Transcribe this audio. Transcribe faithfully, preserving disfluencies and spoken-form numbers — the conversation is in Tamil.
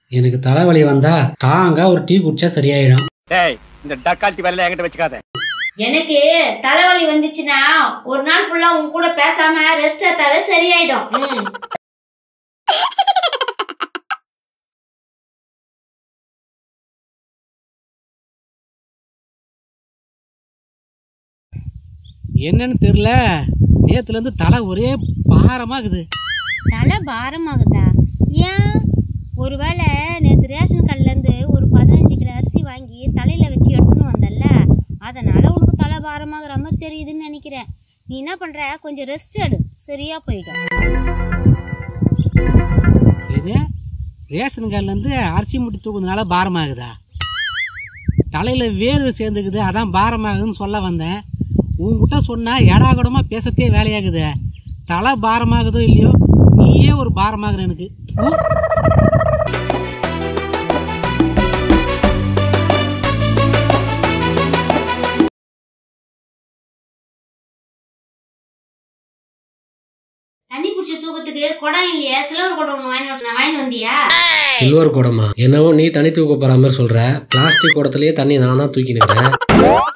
எனக்கு தலைவலி வந்தா ஸ்ட்ராங்கா ஒரு டீ குடிச்சா சரியாயிடும். டேய் இந்த டக்கால்ட்டி வேலைய என்கிட்ட வெச்சுக்காத. எனக்கு தலைவலி வந்துச்சுன்னா ஒரு நாள் ஃபுல்லா உன் கூட பேசாம ரெஸ்ட் எடுத்தாவே சரியாயிடும். என்னன்னு தெரியல, நேத்துல இருந்து தலை ஒரே பாரமாகுது. தலை பாரமாகுதா? ஏன்? ஒருவேளை நேற்று ரேஷன் கடையிலேருந்து ஒரு பதினஞ்சு கிலோ அரிசி வாங்கி தலையில் வச்சு எடுத்துன்னு வந்தல்ல, அதனால உனக்கு தலை பாரமாகிற மாதிரி தெரியுதுன்னு நினைக்கிறேன். நீ என்ன பண்ணுற, கொஞ்சம் ரெஸ்ட் எடு, சரியா போயிடும். இது ரேஷன் கடையிலேருந்து அரிசி முட்டி தூக்குறதுனால பாரமாகுதா? தலையில் வேர்வை சேர்ந்துக்குது, அதான் பாரமாகுதுன்னு சொல்ல வந்தேன். உங்ககிட்ட சொன்னால் எடாகூடமா பேசத்தே வேலையாகுது. தலை பாரமாகுதோ இல்லையோ, நீயே ஒரு பாரமாகுற எனக்கு. தண்ணி குடிச்ச தூக்கத்துக்கு குடம் இல்லையா? சில்வர் குடம் வாங்கி வந்தியா? சில்வர் குடமா? என்னவோ நீ தண்ணி தூக்க போற மாதிரி சொல்ற. பிளாஸ்டிக் குடத்திலேயே தண்ணி நான் தான் தூக்கி நிற்கிறேன்.